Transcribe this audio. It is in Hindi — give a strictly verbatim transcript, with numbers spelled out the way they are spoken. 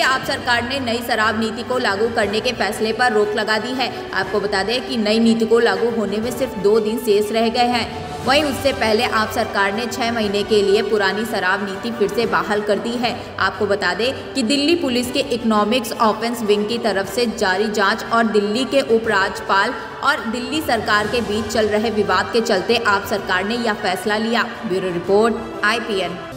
आप सरकार ने नई शराब नीति को लागू करने के फैसले पर रोक लगा दी है। आपको बता दें कि नई नीति को लागू होने में सिर्फ दो दिन शेष रह गए हैं। वहीं उससे पहले आप सरकार ने छह महीने के लिए पुरानी शराब नीति फिर से बहाल कर दी है। आपको बता दें कि दिल्ली पुलिस के इकोनॉमिक्स ऑफेंस विंग की तरफ से जारी जांच और दिल्ली के उपराज्यपाल और दिल्ली सरकार के बीच चल रहे विवाद के चलते आप सरकार ने यह फैसला लिया। Bureau report I P N.